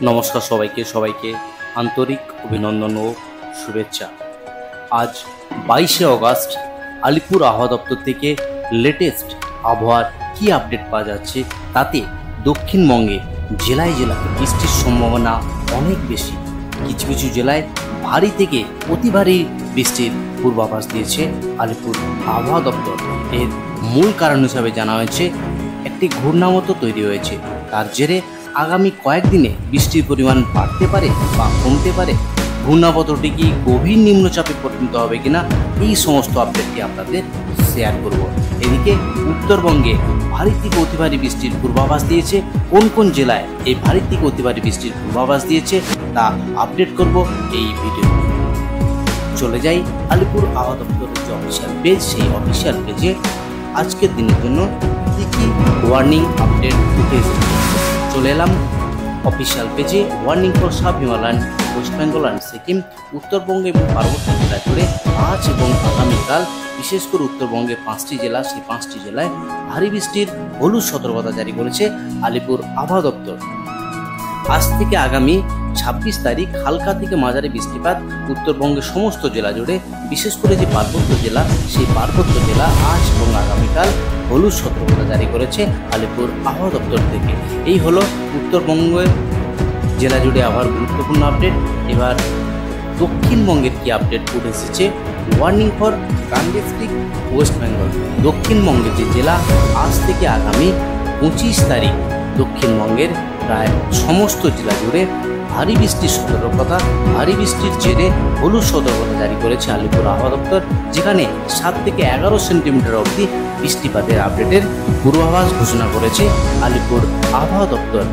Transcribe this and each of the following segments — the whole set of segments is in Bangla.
নমস্কার সবাইকে আন্তরিক অভিনন্দন ও শুভেচ্ছা। আজ 22শে অগাস্ট আলিপুর আবহাওয়া দপ্তর থেকে লেটেস্ট আবহাওয়ার কি আপডেট পাওয়া যাচ্ছে তাতে দক্ষিণবঙ্গে জেলায় বৃষ্টির সম্ভাবনা অনেক বেশি। কিছু কিছু জেলায় ভারী থেকে অতি ভারী বৃষ্টির পূর্বাভাস দিয়েছে আলিপুর আবহাওয়া দপ্তর। এর মূল কারণ হিসাবে জানা হয়েছে একটি ঘূর্ণামতো তৈরি হয়েছে, তার জেরে আগামী কয়েকদিনে বৃষ্টির পরিমাণ বাড়তে পারে বা কমতে পারে। ঘূর্ণাবতটি কি গভীর নিম্নচাপে পরিণত হবে কিনা এই সমস্ত আপডেটটি আপনাদের শেয়ার করব। এদিকে উত্তরবঙ্গে ভারী থেকে অতি ভারী বৃষ্টির পূর্বাভাস দিয়েছে। কোন কোন জেলায় এই ভারী থেকে অতি ভারী বৃষ্টির পূর্বাভাস দিয়েছে তা আপডেট করব এই ভিডিও। চলে যাই আলিপুর আবহাওয়া দপ্তরের যে অফিসিয়াল পেজ, সেই অফিসিয়াল পেজে আজকের দিনের জন্য কি কি ওয়ার্নিং আপডেট উঠে এসেছে। চলে এলাম অফিসিয়াল পেজে। Warning for sub Himalayan, West Bengal and Sikkim, উত্তরবঙ্গ এবং পার্বত্য জেলা জুড়ে আজ এবং আগামীকাল বিশেষ করে উত্তরবঙ্গের 5টি জেলা, সেই 5টি জেলায় ভারী বৃষ্টির হলুদ সতর্কতা জারি করেছে আলিপুর আবহাওয়া দপ্তর। আজ থেকে আগামী 26 তারিখ হালকা থেকে মাঝারি বৃষ্টিপাত উত্তরবঙ্গের সমস্ত জেলা জুড়ে, বিশেষ করে যে পার্বত্য জেলা, সেই পার্বত্য জেলা আজ এবং আগামীকাল হলুদ সতর্কতা জারি করেছে আলিপুর আবহাওয়া দপ্তর থেকে। এই হলো উত্তরবঙ্গের জেলা জুড়ে আবহাওয়ার গুরুত্বপূর্ণ আপডেট। এবার দক্ষিণবঙ্গের কি আপডেট উঠে এসেছে। ওয়ার্নিং ফর গাঙ্গেয় ডিস্ট্রিক্ট, ওয়েস্ট বেঙ্গল। দক্ষিণবঙ্গের যে জেলা আজ থেকে আগামী 25 তারিখ দক্ষিণবঙ্গের প্রায় সমস্ত জেলা জুড়ে ভারী বৃষ্টির সতর্কতা, ভারী বৃষ্টির জেরে হলুদ সতর্কতা জারি করেছে আলিপুর আবহাওয়া দপ্তর, যেখানে 7 থেকে 11 সেন্টিমিটার অবধি বৃষ্টিপাতের আপডেটের পূর্বাভাস ঘোষণা করেছে আলিপুর আবহাওয়া দপ্তর।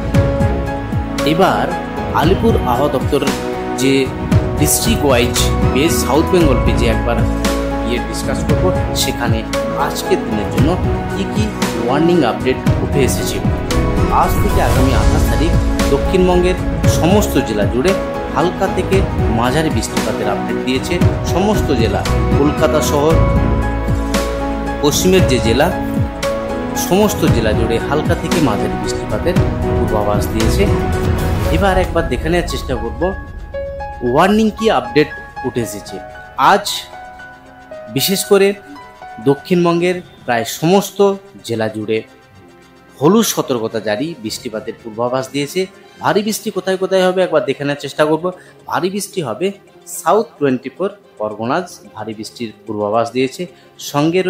এবার আলিপুর আবহাওয়া দপ্তর যে district wise page, south Bengal পেজে একবার গিয়ে ডিসকাস করব। সেখানে আজকের দিনের জন্য কি কি ওয়ার্নিং আপডেট উঠে এসেছে। আজ থেকে আগামী 28 তারিখ দক্ষিণবঙ্গের সমস্ত জেলা জুড়ে হালকা থেকে মাঝারি বৃষ্টিপাতের আপডেট দিয়েছে সমস্ত জেলা। কলকাতা শহর, পশ্চিমের যে জেলা, সমস্ত জেলা জুড়ে হালকা থেকে মাঝারি বৃষ্টিপাতের পূর্বাভাস দিয়েছে। এবার একবার দেখে নেওয়ার চেষ্টা করব ওয়ার্নিং কি আপডেট উঠে এসেছে। আজ বিশেষ করে দক্ষিণবঙ্গের প্রায় সমস্ত জেলা জুড়ে হলুদ সতর্কতা জারি, বৃষ্টিপাতের পূর্বাভাস দিয়েছে। ভারী বৃষ্টি কোথায় কোথায় হবে একবার দেখে নেওয়ার চেষ্টা করব। ভারী বৃষ্টি হবে সাউথ 24 পরগনাজ, ভারী বৃষ্টির পূর্বাভাস দিয়েছে। সঙ্গে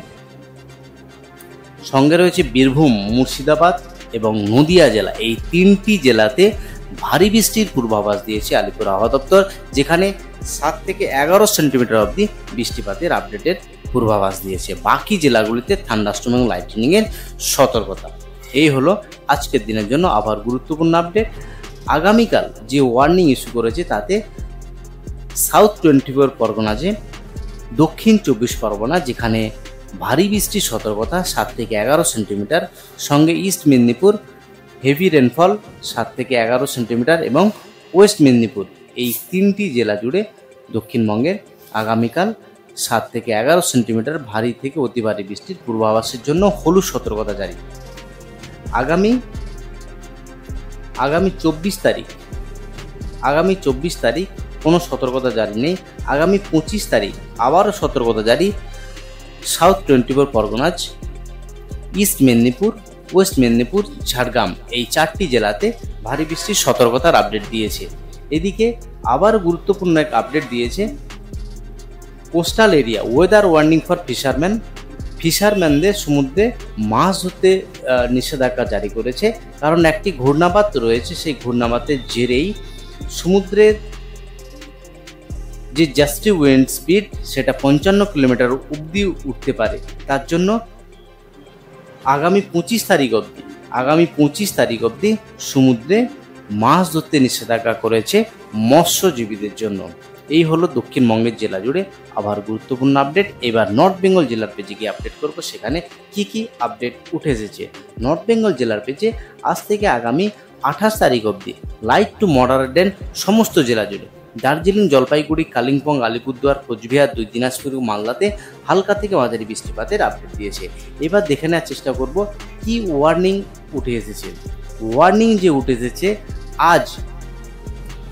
রয়েছে বীরভূম, মুর্শিদাবাদ এবং নদিয়া জেলা। এই 3টি জেলাতে ভারী বৃষ্টির পূর্বাভাস দিয়েছে আলিপুর আবহাওয়া দপ্তর, যেখানে 7 থেকে 11 সেন্টিমিটার অবধি বৃষ্টিপাতের আপডেটের পূর্বাভাস দিয়েছে। বাকি জেলাগুলিতে থান্ডারস্টর্ম এবং লাইটনিংয়ের সতর্কতা। এই হলো আজকের দিনের জন্য আবহাওয়ার গুরুত্বপূর্ণ আপডেট। আগামীকাল যে ওয়ার্নিং ইস্যু করেছে তাতে সাউথ 24 পরগনাজে, দক্ষিণ 24 পরগনা, যেখানে ভারী বৃষ্টির সতর্কতা 7 থেকে 11 সেন্টিমিটার, সঙ্গে ইস্ট মেদিনীপুর হেভি রেনফল 7 থেকে 11 সেন্টিমিটার এবং ওয়েস্ট মেদিনীপুর, এই 3টি জেলা জুড়ে দক্ষিণবঙ্গের আগামীকাল 7 থেকে 11 সেন্টিমিটার ভারী থেকে অতি ভারী বৃষ্টির পূর্বাভাসের জন্য হলুদ সতর্কতা জারি। আগামী 24 তারিখ কোনো সতর্কতা জারি নেই। আগামী 25 তারিখ আবারও সতর্কতা জারি south 24 Parganas, east Medinipur, west Medinipur, Jhargram, এই 4টি জেলাতে ভারী বৃষ্টির সতর্কতার আপডেট দিয়েছে। এদিকে আবার গুরুত্বপূর্ণ এক আপডেট দিয়েছে coastal area, weather warning for ফিশারম্যানদের সমুদ্রে মাছ ধরতে নিষেধাজ্ঞা জারি করেছে। কারণ একটি ঘূর্ণাবাত রয়েছে, সেই ঘূর্ণাবাতের জেরেই সমুদ্রের যে জাস্টি উইন্ড স্পিড সেটা 55 কিলোমিটার অবধি উঠতে পারে। তার জন্য আগামী 25 তারিখ অবধি সমুদ্রে মাছ ধরতে নিষেধাজ্ঞা করেছে মৎস্যজীবীদের জন্য। এই হলো দক্ষিণবঙ্গের জেলা জুড়ে আবহাওয়ার গুরুত্বপূর্ণ আপডেট। এবার নর্থ বেঙ্গল জেলার পেজে গিয়ে আপডেট করব, সেখানে কি কি আপডেট উঠে এসেছে। নর্থ বেঙ্গল জেলার পেজে আজ থেকে আগামী 28 তারিখ অবধি লাইট টু মডারেট রেন সমস্ত জেলা জুড়ে। দার্জিলিং, জলপাইগুড়ি, কালিম্পং, আলিপুরদুয়ার, কোচবিহার, দিনাজপুর ও মালদাতে হালকা থেকে মাঝারি বৃষ্টিপাতের আপডেট দিয়েছে। এবার দেখে নেওয়ার চেষ্টা করব কি ওয়ার্নিং উঠে এসেছে। ওয়ার্নিং যে উঠে এসেছে আজ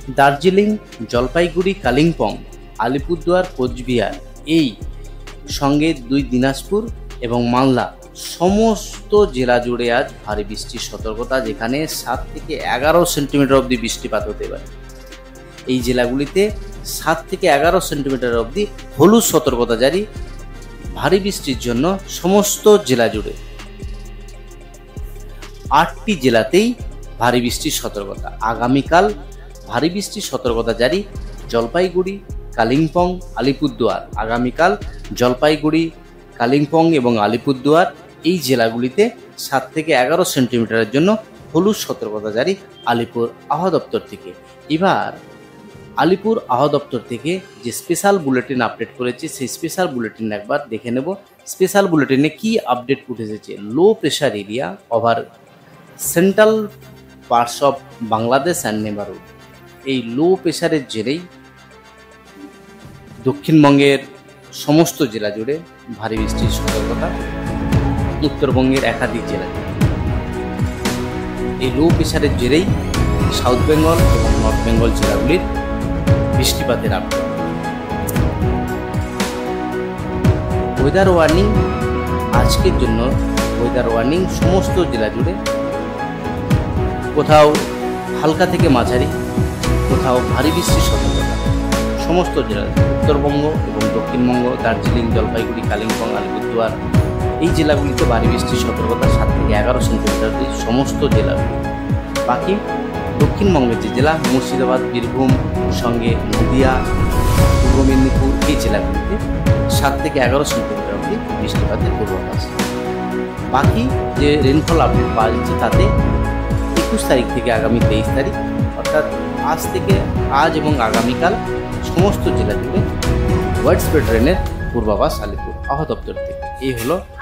দার্জিলিং, জলপাইগুড়ি, কালিম্পং, আলিপুরদুয়ার, কোচবিহার, এই সঙ্গে 2 দিনাজপুর এবং মালদা সমস্ত জেলা জুড়ে আজ ভারী বৃষ্টির সতর্কতা, যেখানে 7 থেকে 11 সেন্টিমিটার অবধি বৃষ্টিপাত হতে পারে। এই জেলাগুলিতে 7 থেকে 11 সেন্টিমিটার অবধি হলুদ সতর্কতা জারি ভারী বৃষ্টির জন্য সমস্ত জেলা জুড়ে। 8টি জেলাতেই ভারী বৃষ্টির সতর্কতা। আগামীকাল ভারী বৃষ্টির সতর্কতা জারি জলপাইগুড়ি, কালিম্পং, আলিপুরদুয়ার। আগামীকাল জলপাইগুড়ি, কালিম্পং এবং আলিপুরদুয়ার এই জেলাগুলিতে 7 থেকে 11 সেন্টিমিটারের জন্য হলুদ সতর্কতা জারি আলিপুর আবহাওয়া দপ্তর থেকে। এবার আলিপুর আবহাওয়া দপ্তর থেকে যে স্পেশাল বুলেটিন আপডেট করেছে, সেই স্পেশাল বুলেটিন একবার দেখে নেব। স্পেশাল বুলেটিনে কি আপডেট উঠে এসেছে? Low pressure area over central parts of Bangladesh and neighbourhood. এই লো প্রেশারের জেরেই দক্ষিণবঙ্গের সমস্ত জেলা জুড়ে ভারী বৃষ্টির সতর্কতা, উত্তরবঙ্গের একাধিক জেলা জুড়ে। এই লো প্রেশারের জেরেই সাউথ বেঙ্গল এবং নর্থ বেঙ্গল জেলাগুলির বৃষ্টিপাতের আপডেট। ওয়েদার ওয়ার্নিং আজকের জন্য, ওয়েদার ওয়ার্নিং সমস্ত জেলা জুড়ে, কোথাও হালকা থেকে মাঝারি, কোথাও ভারী বৃষ্টির সতর্কতা সমস্ত জেলা। উত্তরবঙ্গ এবং দক্ষিণবঙ্গ, দার্জিলিং, জলপাইগুড়ি, কালিম্পং, আলিপুরদুয়ার এই জেলাগুলিতে ভারী বৃষ্টির সতর্কতা 7 থেকে 11 সেন্টিমিটার সমস্ত জেলাগুলি। বাকি দক্ষিণবঙ্গের যে জেলা মুর্শিদাবাদ, বীরভূম, সঙ্গে নদিয়া, পূর্ব মেদিনীপুর এই জেলাগুলিতে 7 থেকে 11 সেন্টিমিটার অবধি বৃষ্টিপাতের পূর্বাভাস। বাকি যে রেনফল আপডেট পাওয়া যাচ্ছে তাতে 21 তারিখ থেকে আগামী 23 তারিখ, অর্থাৎ আজ এবং আগামীকাল সমস্ত জেলা জুড়ে ওয়াইড স্প্রেড রেনের পূর্বাভাস আলিপুর আবহাওয়া দপ্তর থেকে। এই হলো